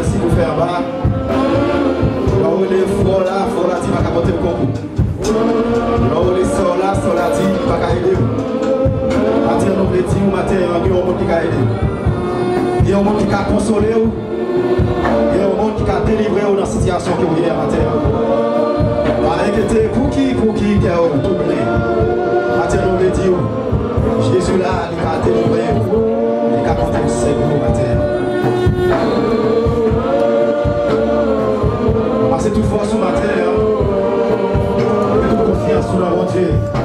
merci pour faire bas. On est fort là, tu vas capoter le concours. On est sort là, tu vas aider. Matin, nous voulons dire, matin, il y a un monde qui va aider. Il y a un monde qui va consoler. Il y a un monde qui va délivrer dans la situation que vous avez matin. Avec pour qui qui est tout blé. Matin, nous voulons dire, Jésus là, il va délivrer. Il va compter le Seigneur matin. C'est toute force ce matin. Toute confiance sur notre Dieu.